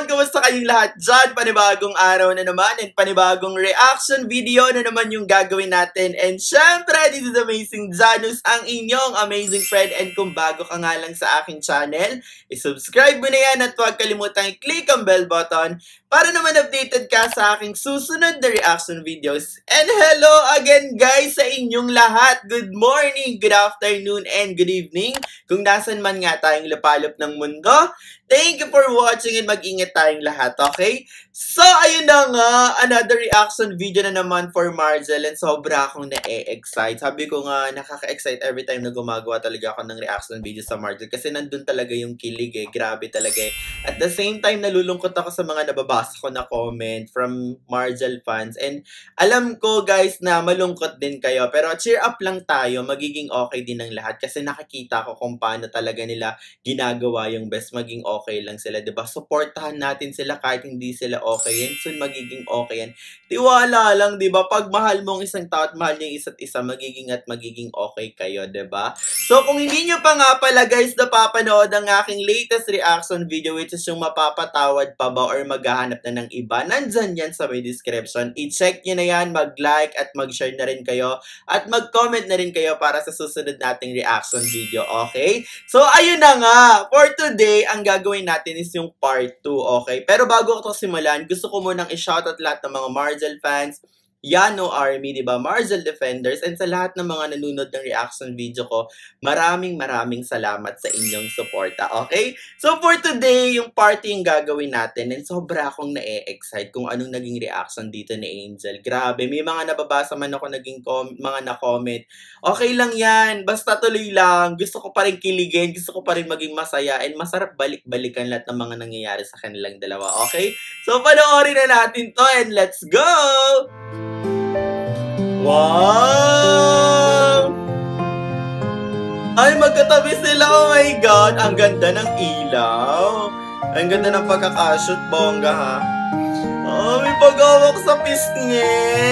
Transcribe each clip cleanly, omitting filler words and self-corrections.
everyone! Kumusta kayong lahat dyan? Panibagong araw na naman and panibagong reaction video na naman yung gagawin natin. And syempre, this is Amazing Janus, ang inyong amazing friend. And kung bago ka nga lang sa aking channel, isubscribe mo na yan at huwag kalimutang i-click ang bell button para naman updated ka sa aking susunod na reaction videos. And hello again guys sa inyong lahat. Good morning, good afternoon, and good evening. Kung nasan man nga tayong lapalop ng mundo, thank you for watching and mag-ingat tayong lahat, okay? So, ayun na nga, another reaction video na naman for Marzel and sobra akong na-excite. Sabi ko nga, nakaka-excite every time na gumagawa talaga ako ng reaction video sa Marzel kasi nandun talaga yung kilig eh, grabe talaga eh. At the same time, nalulungkot ako sa mga nababasa ko na comment from Marzel fans and alam ko guys na malungkot din kayo pero cheer up lang tayo, magiging okay din ang lahat kasi nakikita ko kung paano talaga nila ginagawa yung best, maging okay lang sila, diba? Supportahan natin sila kahit hindi sila okay yan, soon magiging okay yan. Tiwala lang, diba? Pag mahal mo ang isang tao at mahal niyo yung isa't isa, magiging okay kayo, diba? So, kung hindi nyo pa nga pala guys napapanood ang aking latest reaction video which is yung mapapatawad pa ba or maghahanap na ng iba, nandyan yan sa may description. I-check nyo na yan, mag-like at mag-share na rin kayo at mag-comment na rin kayo para sa susunod nating reaction video, okay? So, ayun na nga. For today, ang gagawin natin is yung part 2, okay? Pero bago ko simulan, gusto ko munang i-shoutout lahat ng mga Marzel fans, Yano Army, diba? Marzel Defenders, and sa lahat ng mga nanonood ng reaction video ko, maraming salamat sa inyong suporta, okay? So for today, yung party yung gagawin natin, and sobra akong na-excite kung anong naging reaction dito ni Angel. Grabe, may mga nababasa man ako naging mga na-comment. Okay lang yan, basta tuloy lang. Gusto ko pa rin kiligin, gusto ko pa rin maging masaya, and masarap balik-balikan lahat ng mga nangyayari sa kanilang dalawa, okay? So panoorin na natin to, and let's go! Wow! Ay, magkatabi sila. Oh my God. Ang ganda ng ilaw. Ang ganda ng pagkakashoot. Bongga, ha? Oh, may pag-awak sa pisngi.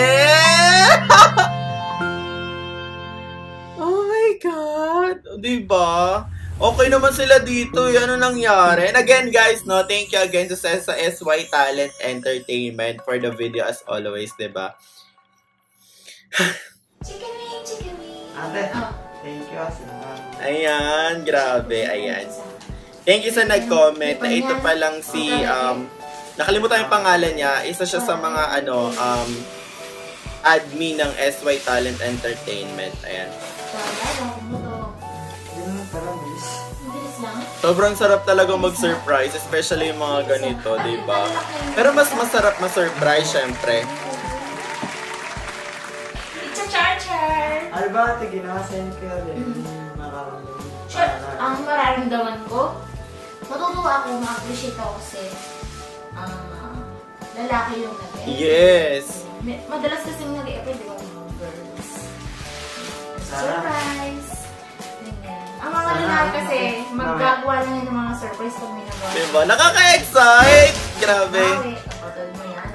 Oh my God. Diba? Okay naman sila dito. Ano nangyari? And again, guys, no, thank you again sa SY Talent Entertainment for the video as always, diba? Chicken wing. Ate, thank you. Ayan, grabe, ayan. Thank you sa nag-comment na ito pa lang si, nakalimutan yung pangalan niya, isa siya sa mga, admin ng SY Talent Entertainment. Ayan. Sobrang sarap talaga mag-surprise, especially yung mga ganito, diba? Pero mas masarap ma-surprise, syempre. Alba, ginasend ko rin. Ang mararamdaman ko, matutuwa ako, ma-appreciate ako kasi lalaki yung nag-e. Yes! Madalas kasing nag-e-e, di ba, mga girls? Surprise! Ang mga lalaki kasi, maggagawa lang yun ng mga surprise pag may nagawa. Diba? Nakaka-excite! Grabe! Kapatid mo yan.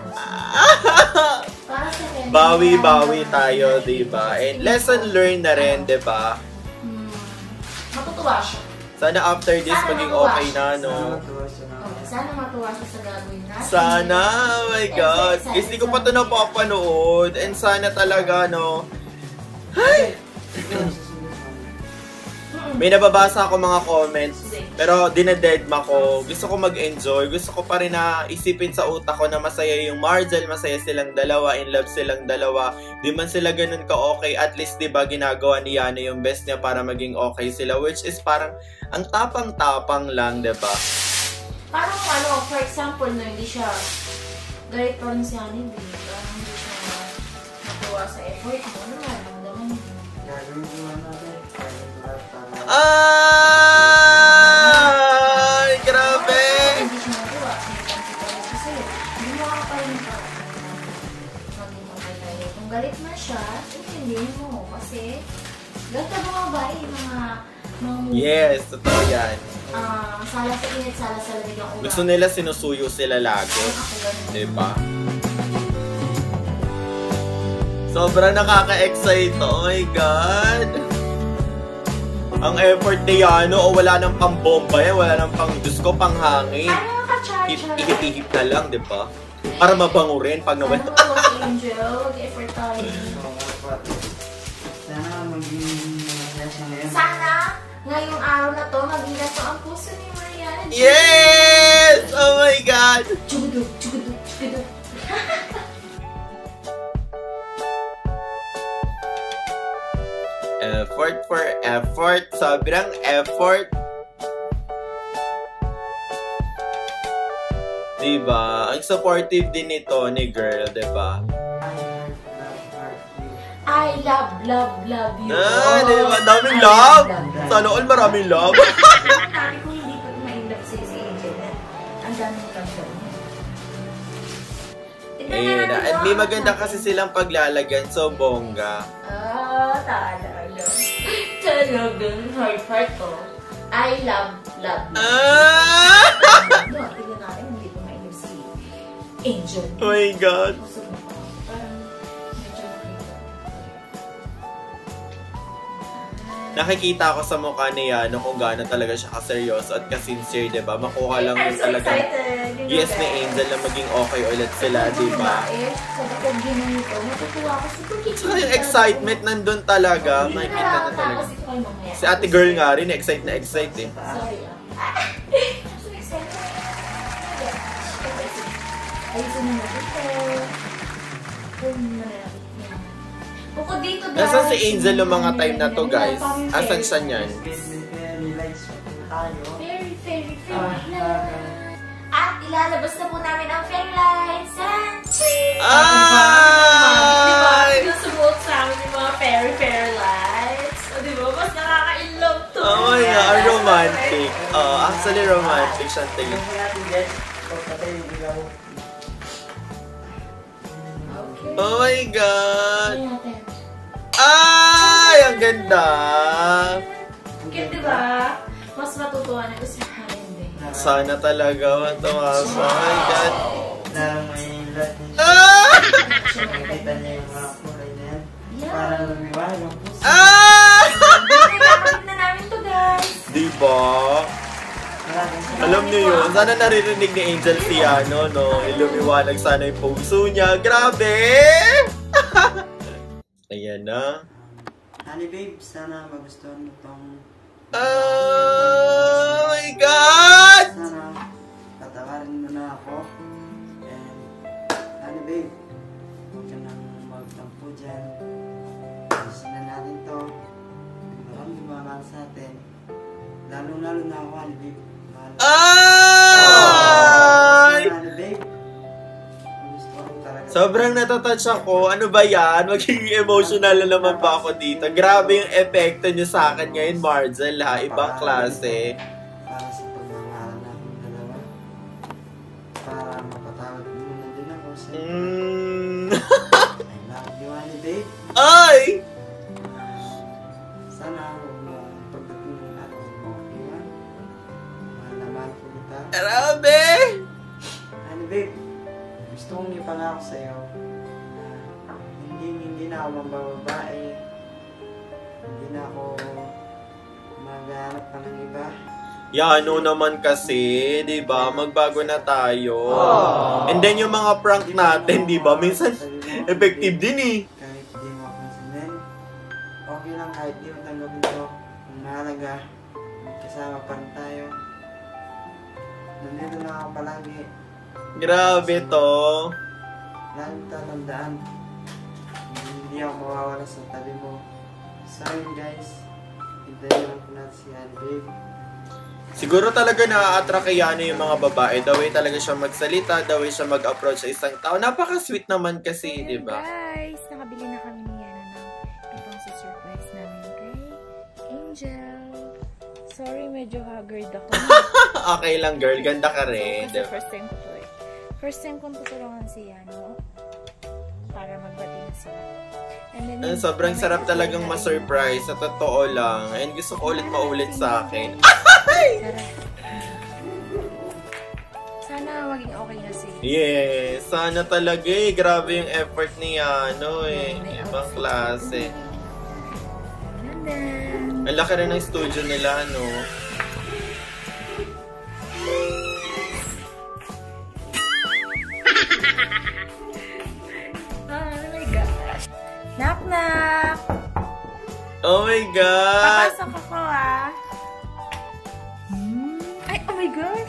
Bawi-bawi tayo, diba? And lesson learned na rin, diba? Matutuwa siya. Sana after this maging okay na, no? Sana matuwa siya sa gagawin natin. Sana! Oh my God! Kasi di ko pa ito napapanood. And sana talaga, no? Ay! May nababasa ako mga comments, pero dinededma ko. Gusto ko mag-enjoy. Gusto ko pa rin na isipin sa utak ko na masaya yung Marzel, masaya silang dalawa, in love silang dalawa. Di man sila ganun ka-okay, at least diba ginagawa ni Yana yung best niya para maging okay sila. Which is parang, ang tapang-tapang lang, diba? Parang for example, no, hindi siya galit pa rin si Yana, hindi siya natuwa sa effort mo. Ano naman yun? Ay! Grabe! Hindi siya natuwa. Kasi, hindi mo pa rin maging okay tayo. Kung galit na siya, intindihin mo. Kasi, galit ka mga babae, mga yes, totoo yan. Sala sa init, sala sa lamig ang ulan. Gusto nila sinusuyo sila lagi. Diba? Sobrang nakaka-excite. Oh my God! Ang effort ni Yano, o wala nang pambomba yan, wala nang pang, Diyos ko, panghangin. Ano char. Ihip-ihip na lang, di ba? Para mabango rin pag naman. Ano, Angel? Mag-effort tayo. Sana maging masaya siya ngayon. Sana, ngayong araw na to, maging gato ang puso ni Mariana. Yes! Oh my God! Chuguduk, chuguduk, chuguduk. Effort for effort. Sobrang effort. Diba? Ang supportive din ito ni girl, diba? I love you. Diba? Daming love! Sana all maraming love. Sabi ko hindi ko ma-in-love si Angel. Ang daming love daw. Ayun na. At may maganda kasi silang paglalagyan. So, bongga. Talaga. Talagang heart ko. I love you. No, tignan natin, hindi ko ma-in-love si Angel. Oh my God. Parang medyo Nakikita ko sa mukha ni Yano kung gaano talaga siya kaseryoso at ka-sincere, diba? Makuha lang I'm yun so talaga. excited. Yes ni Angel na maging okay ulit sila, diba? Sabi ko, ginanito, matutuwa ako. Saka yung excitement nandun talaga. Makikita na talaga. Si ate girl nga rin, excite na excite eh. Sorry so excited. Ayusin mo na dito. Bukod dito guys. Nasaan si Angel yung mga time na to, guys? Asan siya niyan? Very At ilalabas na po namin ang fairy lights and cheese! Ay! Diba? Pinasuot sa amin yung mga fairy lights. O diba? Mas nakaka-inlove to. Oh my God, romantic. Actually romantic siya tingin. Okay. Oh my God! Tingnan natin. Ay! Ang ganda! Cute, diba? Mas matutuwa na ito si Karen din. Sana talaga matuwa. Oh my God! Parang may lahat niya. Ah! Nakikita niya yung mga kulay na yan. Parang lumiwanag yung puso. Ah! Nagkakabit na namin to, guys. Diba? Alam niyo yun, sana naririnig ni Angel si Yano, no? Ilumiwanag sana yung puso niya. Grabe! Ayan na. Honey babe, sana magustuhan mo tong... Oh my God! Sana patawarin mo na ako. And, honey babe, huwag ka nang magtampo dyan. Ayusin na natin to. Maraming mamahal sa atin. Lalo-lalo na ako, honey babe. Mahal ko. Ay! Honey babe, gusto ko talaga. Sobrang natatouch ako. Ano ba yan? Magiging emotional na naman pa ako dito. Grabe yung epekto niyo sa akin ngayon, Marzel, ha? Ibang klase. Para sa pagmamahalan natin dalawa. Para mapatawad mo na din ako sa I love you, honey babe. Ay! Sana huwag mo pagdating ng araw mo iwan. Mahal na mahal ko kita. Grabe! Honey babe, gusto kong ipangako sa'yo na hindi na ako mambababae. Hindi na ako maghanap pa ng iba. Yano naman kasi, di ba? Magbago na tayo. And then yung mga prank natin, di ba? Minsan, effective din eh. Kahit di mo ako pansinin, okay lang kahit di mo tanggapin to. Ang mahalaga, kasama pa rin tayo. Nandito na ako palagi. Grabe to. Lagi tatandaan. Hindi ako mawawala sa tabi mo. So yun guys, hintayin lang po natin si Honey Babe. Siguro talaga na-attract kay Yano yung mga babae. The way talaga siya magsalita, the way siya mag-approach sa isang tao. Napaka-sweet naman kasi, di ba? Guys, nakabili na kami ni Yana ng ibang surprise namin kay Angel. Sorry, medyo haggard ako. Okay lang, girl. Ganda ka rin. Kasi first time ko to eh. First time kong tutulungan si Yano para magbati na sila. And then, Sobrang sarap talagang ma-surprise. Sa totoo lang. And gusto ko ulit maulit sa akin. Sana maging okay na si Yes, sana talaga eh. Grabe yung effort ni Yano eh. Ibang klase. And then, Ang laki rin ng studio nila, no?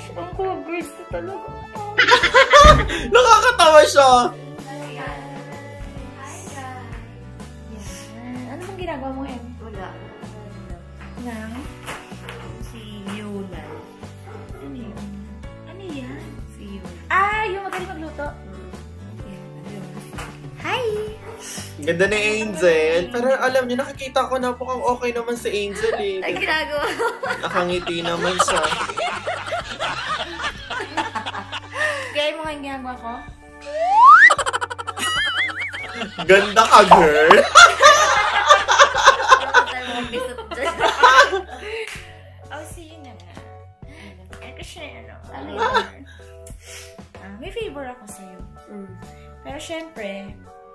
Ang cool girls na talaga. Nakakatawa siya. Ayan. Hi, guys. Yan. Ano bang ginagawa mo, Em? Wala. Nang? Si Yunan. Ano yun? Ano yan? Si Yunan. Ah, yung magaling magluto. Yan. Hi! Ganda ni Angel. Pero alam niyo, nakikita ko na mukhang okay naman si Angel eh. Ay, ginagawa. Nakangiti naman siya. Kaya yung mga ginagawa ko? Ganda ka, girl. Bakit tayo mga bisot dyan? Oh, sige na nga. Kasi ano, may favor ako sa'yo. Pero syempre,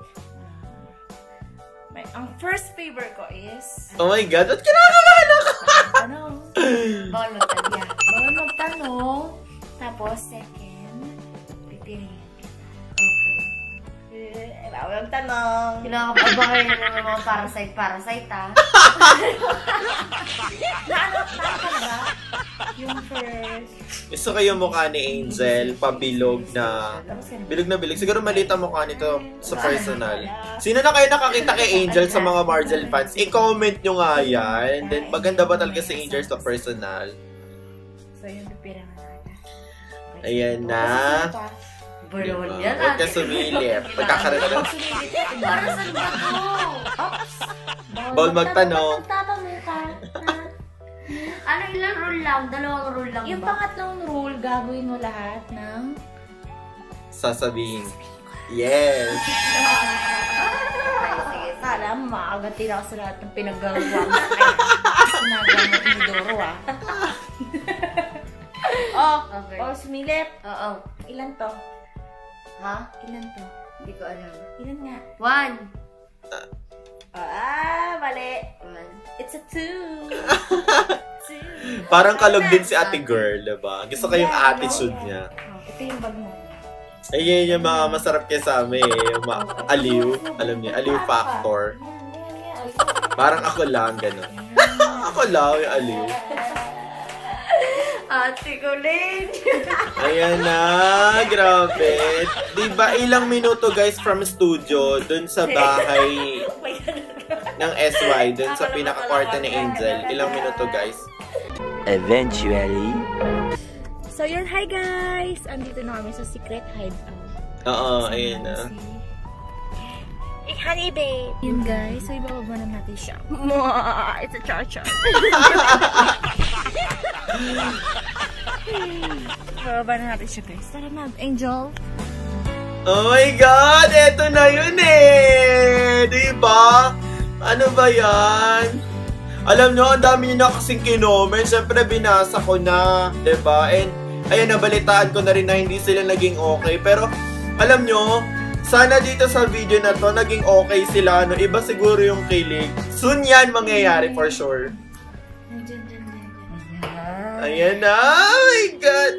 ang first favor ko is, Oh my God, ba't kinakabahan ako? tanong. Bawal magtanya. Bawal magtanong. Tapos, second, pipiliin kita. Bawal magtanong. Kinakabahan na naman mga parasite, ha? Naano ka ba? Yung first. Gusto ko yung mukha ni Angel, pabilog na. Tapos yan. Bilog na bilog. Siguro maliit ang mukha nito sa personal. Sino na kayo nakakita kay Angel sa mga Marzel fans? I-comment nyo nga yan. Then, maganda ba talaga si Angel sa personal? So, yung pipirangan natin. Ayan na. Balon Diba? yan, Huwag ka sumilip. Pagkakaroon na. Para saan ba to? Bawal magtanong. Magtatanong ka. Ano, ilang rule lang? Dalawang rule lang Yung ba? pangatlong rule, gagawin mo lahat ng Sasabihin. Yes. Ay, sige. Kala mo, makakagatin ako sa lahat ng pinagagawa mo. Sinagawa mo inidoro, ah. Okay. Sumilip. Oo. Ilan to? Ha? Ilan to? Hindi ko alam. Ilan nga? 1. Mali. 1. It's a 2. Parang kalog din si ate girl, diba? Gusto ko yung attitude niya. Ito yung bag mo. Ayun yung mga masarap kasama eh. Yung mga aliw. Alam niyo, aliw factor. Parang ako lang, gano'n. Ako lang yung aliw. Ate ko, Lynn. Ayan na, grabe. Diba ilang minuto guys from studio dun sa bahay ng SY, dun sa pinaka-kwarto ni Angel. Ilang minuto guys. Eventually. So yun, hi guys! Andito na kami sa secret hideout. Oo, ayun na. Hey, honey babe! Yun guys, so ibababa na natin siya. It's a cha-cha. Ibababa na natin siya guys. Tara na, Angel. Oh my God! Eto na yun eh! Diba? Ano ba yan? Alam nyo, ang dami nyo na kasing kinomen. Siyempre, binasa ko na. Diba? And, ayan, nabalitaan ko na rin na hindi sila naging okay. Pero, alam nyo, sana dito sa video na to, naging okay sila. No? Iba siguro yung kilig. Soon yan mangyayari for sure. Ayan na! Oh my God!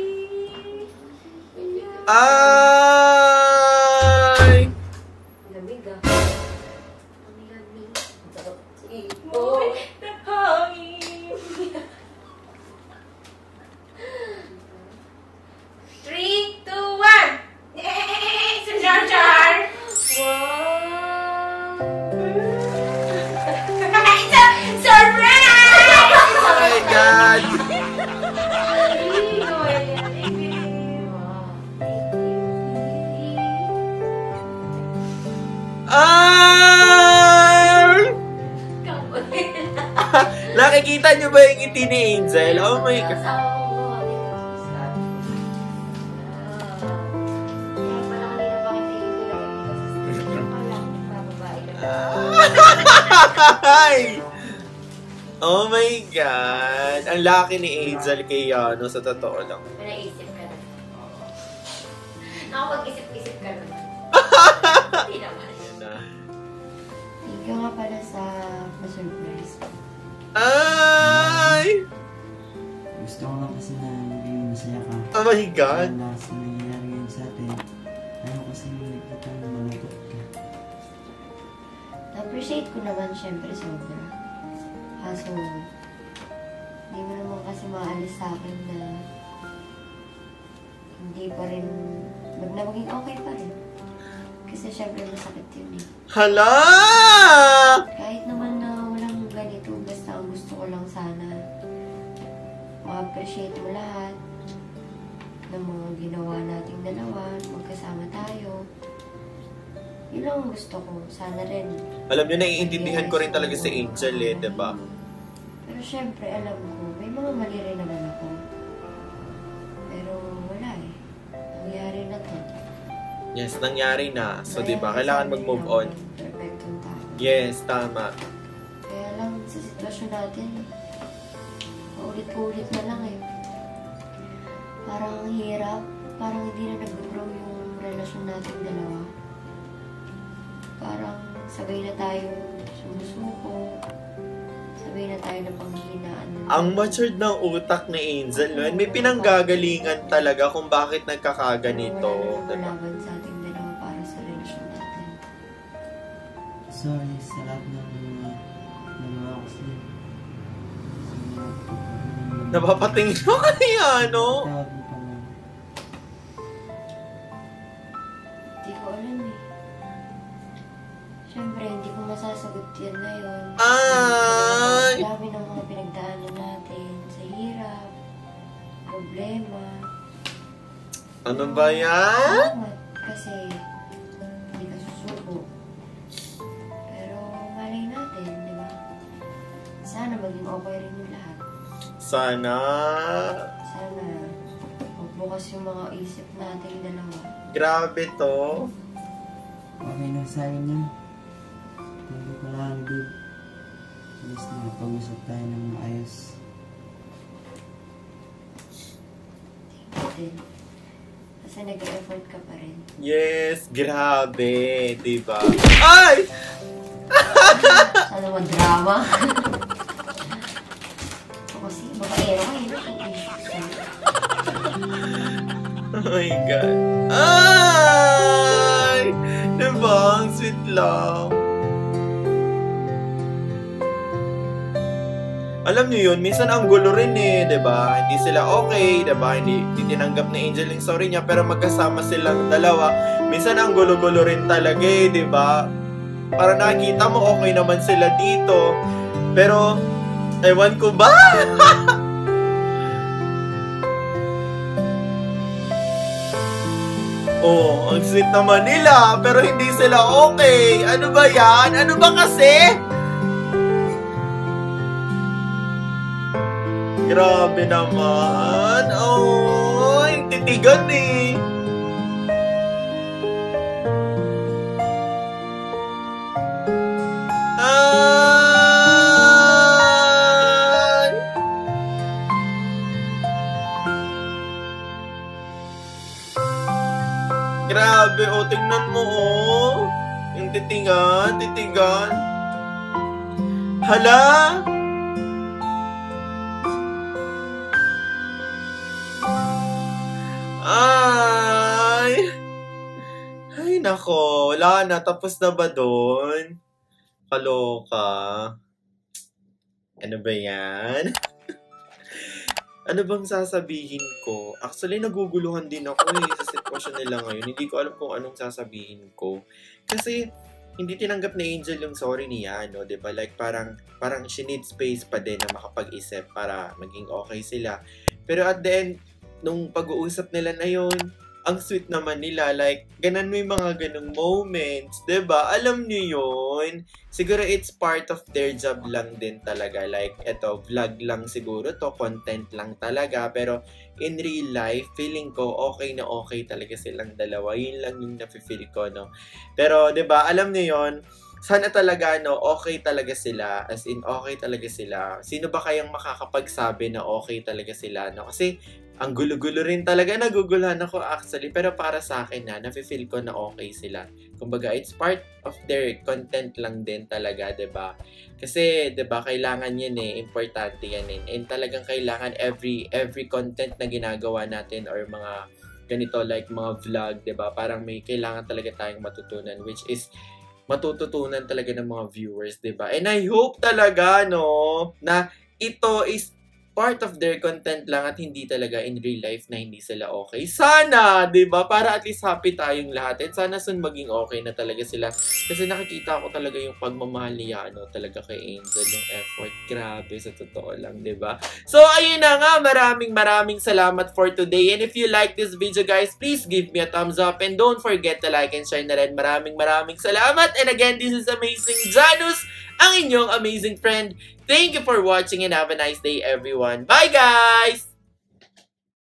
Ay! Lamig, ah. Ang lamig. Uy, napangin! 3, 2, 1! Sa jar-jar! Wow! It's a surprise! Oh my God! Ay! Nakikita nyo ba yung ngiti ni Angel? Oh my God. Ay! Oh my God. Ang laki ni Angel kay Yano sa totoo lang. May naisip ka na. Nakapag-isip-isip ka na. Hindi naman. Ayan na. Thank you nga pala sa pa-surprise. Ay! Gusto ko lang kasi na maging masaya ka. Oh my God. Na sa nangyayari ngayon sa atin, ayaw kasi nagtatang malungkot ka. Na-appreciate ko naman syempre sobra. Kaso, hindi mo naman kasi maalis sa akin na hindi pa rin, maging okay pa rin. Kasi syempre masakit yun eh. Hala! Kahit naman na walang ganito, basta ang gusto ko lang sana, ma-appreciate mo lahat ng mga ginawa nating dalawa, magkasama tayo. Yun lang ang gusto ko. Sana rin. Alam nyo, naiintindihan ko rin talaga si Angel eh, diba? Pero syempre, alam ko, may mga mali rin naman ako. Pero wala eh. Nangyari na to. Yes, nangyari na. So, diba, kailangan mag-move on. Perfectong tao. Yes, tama. Kaya lang, sa sitwasyon natin, paulit-ulit na lang eh. Parang ang hirap. Parang hindi na nag-grow yung relasyon natin dalawa. Parang sabay na tayo sumusuko. Sabay na tayo na panghihinaan. Ang matured ng utak ni Angel, no? And may pinanggagalingan talaga kung bakit nagkakaganito. Wala na Diba? laban sa ating dalawa para sa relasyon natin. Sorry sa lahat ng mga nagawa ko sa'yo. Napapatingin mo kaya, no? Tawag mo pa na. Hindi ko alam eh. Siyempre, hindi ko masasagot yan ngayon. Ay! Ang dami ng mga pinagdaanan natin sa hirap, problema. Ano ba yan? Salamat kasi hindi ka susuko. Pero malay natin, di ba? Sana maging okay rin yung lahat. Sana. Sana magbukas yung mga isip natin dalawa. Grabe to. Okay na sa akin yun. Hindi ko lang, babe. Alis na, pag-usap tayo ng maayos. Din. Kasi nag-effort ka pa rin. Yes, grabe. Diba? Ay! Sana mag-drama. O kasi, babaero ka yun. Oh my God. Ay! Diba? Ang sweet lang. Alam niyo yun, minsan ang gulo rin eh, diba? Hindi sila okay, diba? Hindi tinanggap ni Angel yung sorry niya, pero magkasama silang dalawa. Minsan ang gulo-gulo rin talaga eh, diba? Para nakikita mo okay naman sila dito. Pero, ewan ko ba? Oh, ang sweet naman nila, pero hindi sila okay. Ano ba yan? Ano ba kasi? Grabe naman. Oh, titigan eh. Ay! Grabe, oh, tingnan mo, oh. Yung titigan. Hala! Ay, nako. Wala na. Tapos na ba doon? Kaloka. Ano ba yan? Ano bang sasabihin ko? Actually, naguguluhan din ako sa sitwasyon nila ngayon. Hindi ko alam kung anong sasabihin ko. Kasi, hindi tinanggap ni Angel yung sorry niya, no? Diba? Like, parang she needs space pa din na makapag-isip para maging okay sila. Pero at the end, nung pag-uusap nila na yun, ang sweet naman nila. Like, ganun may mga ganung moments. Diba? Alam niyo yun. Siguro it's part of their job lang din talaga. Like, eto, vlog lang siguro to. Content lang talaga. Pero, in real life, feeling ko okay na okay talaga silang dalawa. Yun lang yung nafe-feel ko, no? Pero, diba? Alam niyo yun. Sana talaga, no, okay talaga sila. As in, okay talaga sila. Sino ba kayang makakapagsabi na okay talaga sila, no? Kasi, ang gulo-gulo rin talaga. Naguguluhan ako actually. Pero para sa akin na, nafe-feel ko na okay sila. Kumbaga, it's part of their content lang din talaga, 'di ba? Kasi, 'di ba, kailangan yan eh. Importante yan eh. And talagang kailangan every content na ginagawa natin or mga ganito like mga vlog, 'di ba? Parang may kailangan talaga tayong matutunan, which is matututunan talaga ng mga viewers, 'di ba? And I hope talaga, no, na ito is part of their content lang at hindi talaga in real life na hindi sila okay. Sana, 'di ba? Para at least happy tayong lahat. At sana soon maging okay na talaga sila. Kasi nakikita ko talaga yung pagmamahal niya talaga kay Angel, yung effort. Grabe, sa totoo lang, 'di ba? So, ayun na nga, maraming salamat for today. And if you like this video, guys, please give me a thumbs up and don't forget to like and share na rin. Maraming salamat. And again, this is Amazing Janus, ang inyong amazing friend. Thank you for watching and have a nice day, everyone. Bye, guys!